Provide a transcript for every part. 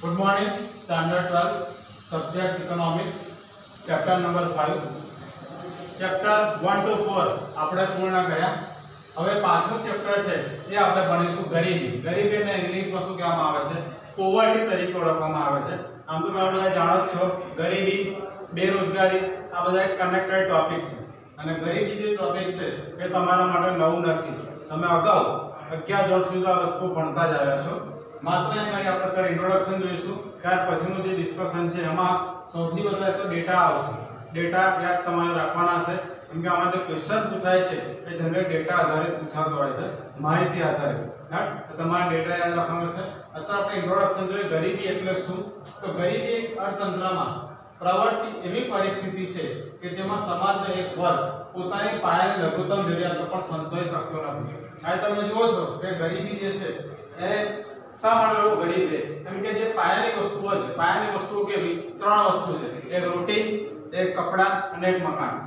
Good morning standard 12 subject economics chapter number 5 chapter 1 to 4 આપણે પૂર્ણ કર્યા। હવે પાંચમું ચેપ્ટર છે એ આપણે ભણીશું ગરીબી। ગરીબીને ઇંગ્લિશમાં શું કહેવામાં આવે છે? પોવર્ટી તરીકે ઓળખવામાં આવે છે। આમ તો તમે બધા જાણો જ છો ગરીબી, બેરોજગારી આ બધા કનેક્ટેડ ટોપિક છે અને ગરીબી જે ટોપિક છે એ તમારા માટે નવું નથી। તમે અગાઉ 11 ધોરણ સુધી આ વસ્તુ ભણતા જ આવ્યા છો। मात्र અહીં આપણે ત્યારે ઇન્ટ્રોડક્શન જોઈશું, ત્યાર પછીનું જે ડિસ્કશન છે એમાં સૌથી વધારે તો ડેટા આવશે। ડેટા યાદ તમારે રાખવાના છે કેમ કે આમાં જે ક્વેશ્ચન પૂછાય છે એ જનરલ ડેટા આધારિત પૂછાતો હોય છે, માહિતી આધારિત। હા, તો તમારે ડેટા યાદ રાખવાનો છે। અત્યારે આપણે ઇન્ટ્રોડક્શન જોઈએ ગરીબી એટલે શું? તો ગરીબી એક અર્થતંત્રમાં પ્રવર્તી એવી પરિસ્થિતિ છે કે જેમાં સમાજનો એક વર્ગ પોતાની પાયાની લઘુત્તમ જરૂરિયાતો પણ સંતોષી શકતો નથી। આ તમે જુઓ છો કે ગરીબી જે છે એ શા માટે લોકો ગરીબ છે? કેમ કે જે પાયાની વસ્તુઓ છે, પાયાની વસ્તુઓ કેવી? ત્રણ વસ્તુ છે, એક રોટી, એક કપડા અને એક મકાન।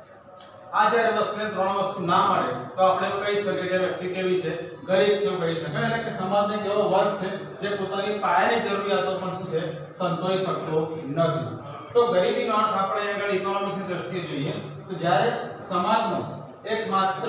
આ જ્યારે વ્યક્તિને ત્રણ વસ્તુ ના મળે તો આપણે એવું કહી શકીએ કે વ્યક્તિ કેવી છે? ગરીબ છે કહી શકાય। એટલે કે સમાજનો એક એવો વર્ગ છે જે પોતાની પાયાની જરૂરિયાતો પણ શું છે? સંતોષી શકતો નથી। તો ગરીબીનો અર્થ આપણે આગળ ઇકોનોમિક્સની દ્રષ્ટિએ જોઈએ તો જ્યારે સમાજનો એકમાત્ર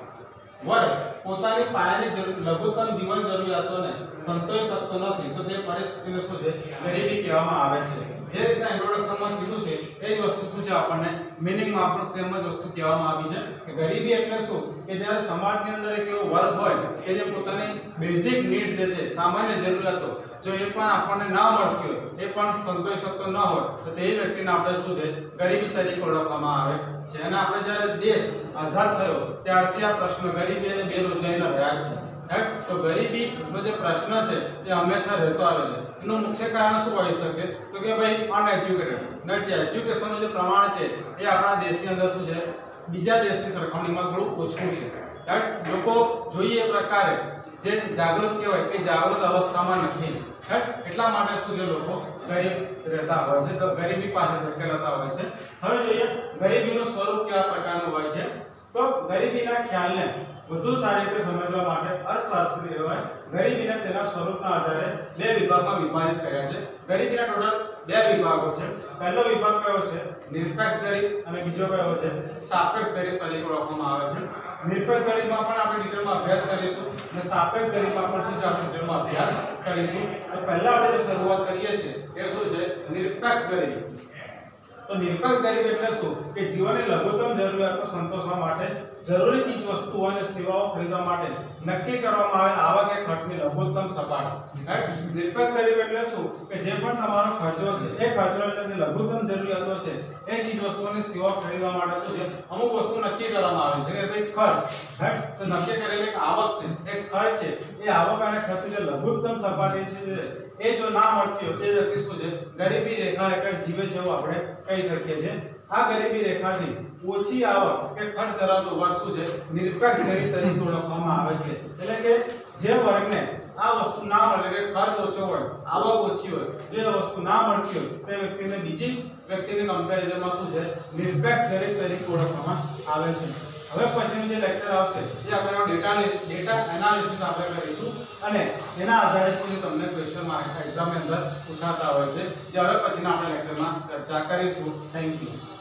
વર્ગ પોતાની પાયાની લઘુત્તમ જીવન જરૂરિયાતોને સંતોષી શકતો નથી તો તે પરિસ્થિતિને શું છે? ગરીબી કહેવામાં આવે છે। જે રીતના ઇન્ટ્રોડક્શનમાં કીધું છે એ જ વસ્તુ શું છે? આપણને મીનિંગમાં આપણે સેમ જ વસ્તુ કહેવામાં આવી છે કે ગરીબી એટલે શું? કે જ્યારે સમાજની અંદર એક એવો વર્ગ હોય કે જે પોતાની બેઝિક નીડ્સ જે છે, સામાન્ય જરૂરિયાતો જો એ પણ આપણને ના મળતી હોય, એ પણ સંતોષી શકતો ન હોય તો તે વ્યક્તિને આપણે શું છે? ગરીબી તરીકે ઓળખવામાં આવે છે। અને આપણે જ્યારે દેશ આઝાદ થયો ત્યારથી આ પ્રશ્ન ગરીબી અને બેરોજગારીના રહ્યા છે। તો ગરીબીનો જે પ્રશ્ન છે એ હંમેશા રહેતો આવે છે। એનું મુખ્ય કારણ શું હોઈ શકે? તો કે ભાઈ અનએજ્યુકેટેડ, જે એજ્યુકેશનનું જે પ્રમાણ છે એ આપણા દેશની અંદર શું છે? બીજા દેશની સરખામણીમાં થોડું ઓછું છે। લોકો જોઈએ એ પ્રકારે જે જાગૃત કહેવાય એ જાગૃત અવસ્થામાં નથી। એટલા માટે શું છે? લોકો ગરીબ રહેતા હોય છે, તો ગરીબી પાછળ ધકેલાતા હોય છે। હવે જોઈએ ગરીબીનું સ્વરૂપ કેવા પ્રકારનું હોય છે। તો ગરીબીના ખ્યાલને વધુ સારી રીતે સમજવા માટે અર્થશાસ્ત્રીઓએ ગરીબીના તેના સ્વરૂપના આધારે બે વિભાગમાં વિભાજિત કર્યા છે। ગરીબીના ટોટલ બે વિભાગો છે। પહેલો વિભાગ કયો છે? નિરપેક્ષ ગરીબ અને બીજો કયો છે? સાપેક્ષ ગરીબ તરીકે ઓળખવામાં આવે છે। નિરપેક્ષ ગરીબમાં પણ આપણે ડિટેલમાં અભ્યાસ કરીશું અને સાપેક્ષ ગરીબમાં પણ શું છે? આપણે ડિટેલમાં અભ્યાસ કરીશું। તો પહેલા આપણે જે શરૂઆત કરીએ છીએ એ શું છે? નિરપેક્ષ ગરીબ। તો નિરપેક્ષ ગરીબ એટલે શું? કે જીવનની લઘુત્તમ જરૂરિયાતો સંતોષવા માટે જરૂરી ચીજ વસ્તુઓ અને સેવાઓ ખરીદવા માટે નક્કી કરવામાં આવે આવક કે ખર્ચની લઘુત્તમ સપાટ। નિરપેક્ષ ગરીબ એટલે શું? કે જે પણ તમારો ખર્ચો છે એ ખર્ચો એટલે જે લઘુત્તમ જરૂરિયાતો છે એ ચીજ વસ્તુઓની સેવાઓ ખરીદવા માટે શું છે? અમુક વસ્તુ નક્કી કરવામાં આવે છે કે ભાઈ ખર્ચ, તો નક્કી કરેલી એક આવક છે, એક ખર્ચ છે, એ આવક અને ખર્ચની જે લઘુત્તમ સપાટી છે એ જો ના મળતી હોય તે વ્યક્તિ શું છે? ગરીબી રેખા હેઠળ જીવે છે એવું આપણે કહી શકીએ છીએ। આ ગરીબી રેખાથી ઓછી આવક કે ખર્ચ ધરાવતો વર્ગ શું છે? નિરપેક્ષ ગરીબ તરીકે ઓળખવામાં આવે છે। એટલે કે જે વર્ગને આ વસ્તુ ના મળે કે ખર્ચ ઓછો હોય, આવક ઓછી હોય, જે વસ્તુ ના મળતી હોય તે વ્યક્તિને બીજી વ્યક્તિની કમ્પેરિઝનમાં શું છે? નિરપેક્ષ ગરીબ તરીકે ઓળખવામાં આવે છે। હવે પછીનું જે લેક્ચર આવશે એ આપણે ડેટા એનાલિસિસ આપણે કરીશું અને એના આધારે શું તમને ક્વેશ્ચન એક્ઝામની અંદર પૂછાતા હોય છે, જે હવે પછીના આપણે લેક્ચરમાં ચર્ચા કરીશું। Thank you.